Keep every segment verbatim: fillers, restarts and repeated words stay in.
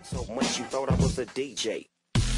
So much you thought I was a D J.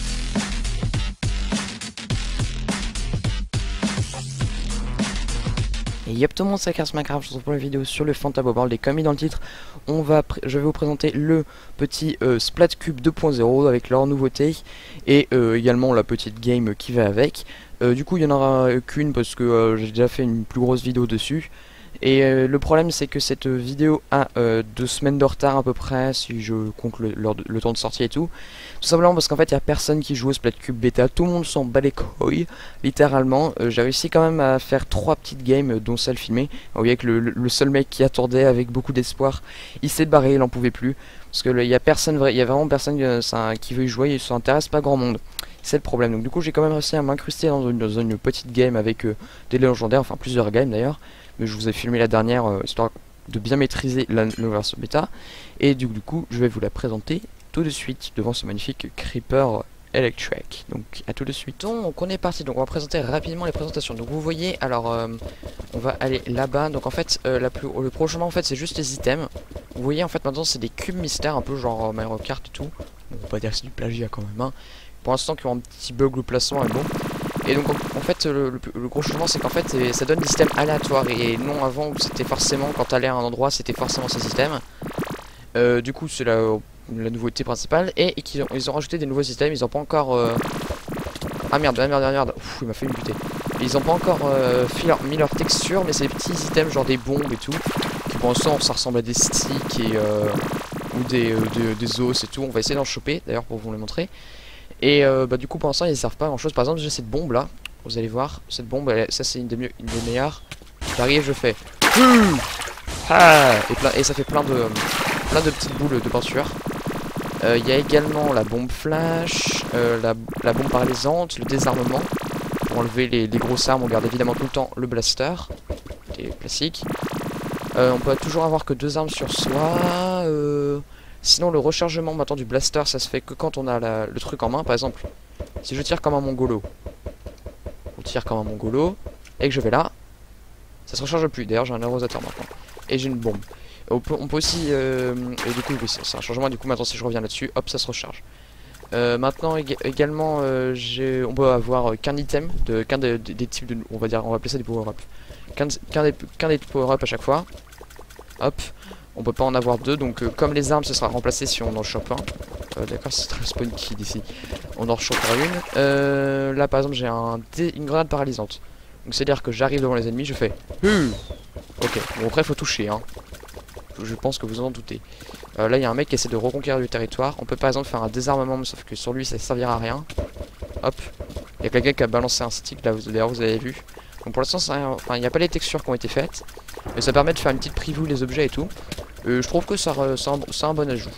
Et yop tout le monde, c'est Cars Minecraft, je vous retrouve pour la vidéo sur le Fantasmo World. Et comme il est dans le titre, on va je vais vous présenter le petit euh, Splat Cube deux point zéro avec leurs nouveautés et euh, également la petite game qui va avec. Euh, du coup il n'y en aura qu'une parce que euh, j'ai déjà fait une plus grosse vidéo dessus. Et euh, le problème c'est que cette vidéo a euh, deux semaines de retard à peu près, si je compte le, le, le temps de sortie et tout. Tout simplement parce qu'en fait il n'y a personne qui joue au Splat Cube bêta, tout le monde s'en bat les couilles, littéralement. Euh, J'ai réussi quand même à faire trois petites games, dont celle filmée. Vous voyez que le, le seul mec qui attendait avec beaucoup d'espoir, il s'est barré, il n'en pouvait plus. Parce que il y a personne, il y a vraiment personne euh, ça, qui veut y jouer, il s'intéresse pas grand monde. C'est le problème. Donc du coup j'ai quand même réussi à m'incruster dans une, dans une petite game avec euh, des légendaires, enfin plusieurs games d'ailleurs. Mais je vous ai filmé la dernière euh, histoire de bien maîtriser la, la version bêta. Et du, du coup je vais vous la présenter tout de suite devant ce magnifique Creeper Electric. Donc à tout de suite. Donc on est parti, donc on va présenter rapidement les présentations. Donc vous voyez, alors euh, on va aller là-bas. Donc en fait euh, la plus, le prochain en fait c'est juste les items. Vous voyez en fait maintenant c'est des cubes mystères, un peu genre euh, Mario Kart et tout. Bon, on va pas dire que c'est du plagiat quand même hein. Pour l'instant qui ont un petit bug le placement et bon. Et donc en, en fait le, le, le gros changement c'est qu'en fait ça donne des systèmes aléatoires. Et non avant où c'était forcément quand t'allais à un endroit c'était forcément ces systèmes. euh, Du coup c'est la, la nouveauté principale. Et, et qu'ils ont, ils ont rajouté des nouveaux systèmes. Ils ont pas encore euh... Ah merde, ah merde, ah merde. Ouf, il m'a fait une butée. Ils ont pas encore euh, leur, mis leur texture. Mais c'est des petits items genre des bombes et tout, qui pour l'instant ça ressemble à des sticks et euh, ou des, euh, des, des os et tout. On va essayer d'en choper d'ailleurs pour vous les montrer. Et euh, bah du coup pour l'instant ils servent pas à grand chose. Par exemple j'ai cette bombe là, vous allez voir, cette bombe elle, ça c'est une des mieux, une des meilleures. J'arrive, je fais mmh ah et, plein, et ça fait plein de plein de petites boules de peinture. Il euh, y a également la bombe flash, euh, la, la bombe paralysante, le désarmement. Pour enlever les, les grosses armes on garde évidemment tout le temps le blaster, qui est classique. euh, On peut toujours avoir que deux armes sur soi. euh, Sinon le rechargement maintenant du blaster ça se fait que quand on a la, le truc en main. Par exemple si je tire comme un mongolo, on tire comme un mongolo et que je vais là, ça se recharge plus. D'ailleurs j'ai un aérosateur maintenant et j'ai une bombe. On peut, on peut aussi euh, et du coup oui c'est un changement. Du coup maintenant si je reviens là-dessus, hop ça se recharge. euh, Maintenant ég également euh, j'ai, on peut avoir qu'un item de, qu'un de, de, des types de, on va dire, on va appeler ça des power-up, qu'un qu'un des, qu'un des power-up à chaque fois. Hop. On peut pas en avoir deux, donc euh, comme les armes ce sera remplacé si on en chope un. euh, D'accord, c'est très spawn kid ici. On en rechopera une. euh, Là par exemple j'ai un une grenade paralysante. Donc c'est à dire que j'arrive devant les ennemis, je fais Hum ok, bon après faut toucher hein. Je pense que vous en doutez. euh, Là il y a un mec qui essaie de reconquérir du territoire. On peut par exemple faire un désarmement, sauf que sur lui ça servira à rien. Hop. Il y a quelqu'un qui a balancé un stick là, d'ailleurs vous avez vu. Donc pour l'instant enfin, il n'y a pas les textures qui ont été faites, mais ça permet de faire une petite preview les objets et tout. Euh, je trouve que ça c'est un, un bon ajout.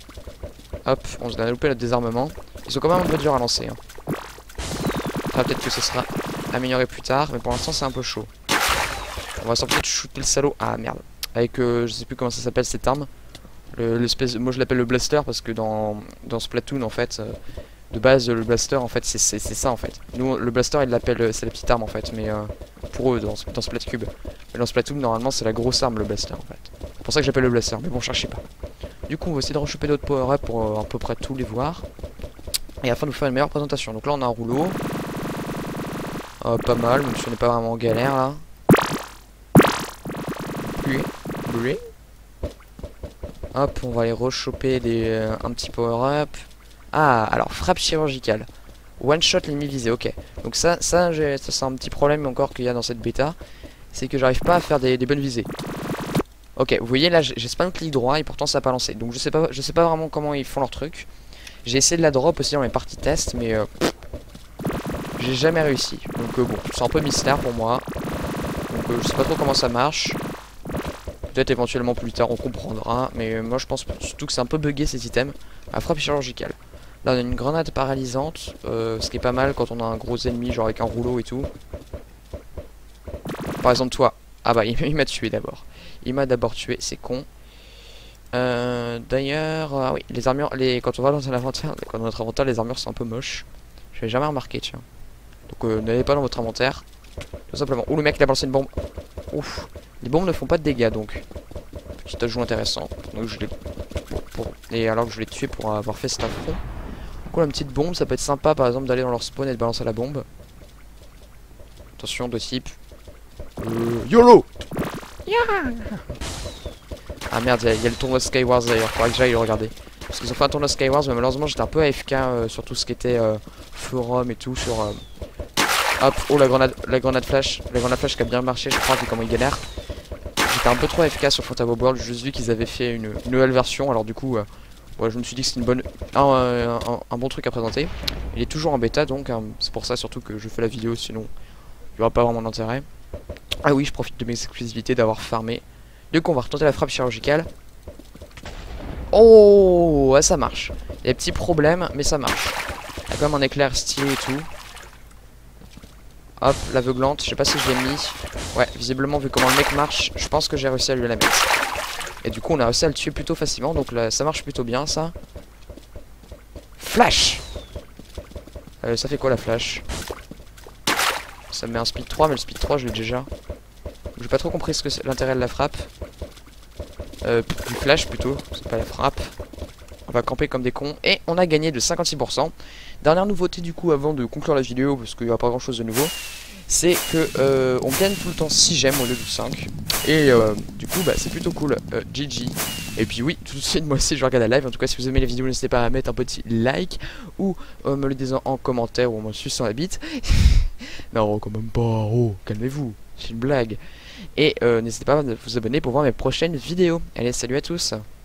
Hop, on a loupé le désarmement. Ils sont quand même un peu durs à lancer hein. Enfin, peut-être que ce sera amélioré plus tard, mais pour l'instant c'est un peu chaud. On va sans peut-être shooter le salaud. Ah merde. Avec euh, je sais plus comment ça s'appelle cette arme. L'espèce, moi je l'appelle le blaster parce que dans, dans Splatoon en fait, euh, de base le blaster en fait c'est ça en fait. Nous le blaster il l'appelle, c'est la petite arme en fait, mais euh, pour eux dans, dans Splatcube. Mais dans Splatoon normalement c'est la grosse arme le blaster en fait. C'est pour ça que j'appelle le blaster, mais bon cherchez pas. Du coup on va essayer de rechoper d'autres power-up pour euh, à peu près tous les voir. Et afin de vous faire une meilleure présentation. Donc là on a un rouleau. Euh, pas mal, même si on n'est pas vraiment en galère là. Puis, brûlé. Hop, on va aller rechoper des, euh, un petit power-up. Ah, alors frappe chirurgicale. One shot l'ennemi visé, ok. Donc ça, ça, ça c'est un petit problème encore qu'il y a dans cette bêta. C'est que j'arrive pas à faire des, des bonnes visées. Ok, vous voyez là, j'ai spam clic droit et pourtant ça n'a pas lancé. Donc je sais pas, je sais pas vraiment comment ils font leur truc. J'ai essayé de la drop aussi dans mes parties test, mais euh, j'ai jamais réussi. Donc euh, bon, c'est un peu mystère pour moi. Donc euh, je sais pas trop comment ça marche. Peut-être éventuellement plus tard on comprendra. Mais euh, moi je pense surtout que c'est un peu buggé ces items à frappe chirurgicale. Là on a une grenade paralysante, euh, ce qui est pas mal quand on a un gros ennemi genre avec un rouleau et tout. Par exemple toi. Ah bah il, il m'a tué d'abord. Il m'a d'abord tué, c'est con. Euh, D'ailleurs, ah oui, les armures, les, quand on va dans un inventaire, dans notre inventaire, les armures sont un peu moches. Je l'ai jamais remarqué, tiens. Donc euh, n'allez pas dans votre inventaire. Tout simplement. Ouh, le mec il a balancé une bombe. Ouf. Les bombes ne font pas de dégâts donc. Petit ajout intéressant. Donc je l'ai. Bon, pour... et alors que je l'ai tué pour avoir fait cet affront. Du coup la petite bombe, ça peut être sympa par exemple d'aller dans leur spawn et de balancer la bombe. Attention de type. Euh... YOLO yeah. Ah merde, il y, y a le tournoi Skywars d'ailleurs, faudrait que j'aille le regarder. Parce qu'ils ont fait un tournoi Skywars, mais malheureusement j'étais un peu A F K euh, sur tout ce qui était euh, forum et tout, sur... Euh... Hop, oh la grenade, la grenade flash, la grenade flash qui a bien marché, je crois, vu comment ils galèrent. J'étais un peu trop A F K sur Fantabo World, j'ai juste vu qu'ils avaient fait une, une nouvelle version, alors du coup, euh, ouais, je me suis dit que c'était une bonne, un, un, un, un bon truc à présenter. Il est toujours en bêta, donc hein, c'est pour ça surtout que je fais la vidéo, sinon il n'y aura pas vraiment d'intérêt. Ah oui, je profite de mes exclusivités d'avoir farmé. Du coup, on va retenter la frappe chirurgicale. Oh, ouais, ça marche. Il y a des petits problèmes, mais ça marche. Il y a quand même un éclair stylé et tout. Hop, l'aveuglante, je sais pas si je l'ai mis. Ouais, visiblement, vu comment le mec marche, je pense que j'ai réussi à lui la mettre. Et du coup, on a réussi à le tuer plutôt facilement, donc là, ça marche plutôt bien, ça. Flash euh, Ça fait quoi, la flash? Ça me met un speed trois, mais le speed trois, je l'ai déjà. J'ai pas trop compris ce que c'est l'intérêt de la frappe. Euh, du flash, plutôt, c'est pas la frappe. On va camper comme des cons, et on a gagné de cinquante-six pour cent. Dernière nouveauté du coup avant de conclure la vidéo, parce qu'il n'y a pas grand chose de nouveau, c'est que euh, on gagne tout le temps six gemmes au lieu de cinq. Et euh, du coup bah c'est plutôt cool. euh, G G. Et puis oui, tout de suite moi aussi je regarde la live. En tout cas si vous aimez la vidéo, n'hésitez pas à mettre un petit like, ou euh, me le dire en commentaire, ou en me suçant la bite. Non quand même pas, oh calmez-vous, c'est une blague. Et euh, n'hésitez pas à vous abonner pour voir mes prochaines vidéos. Allez, salut à tous.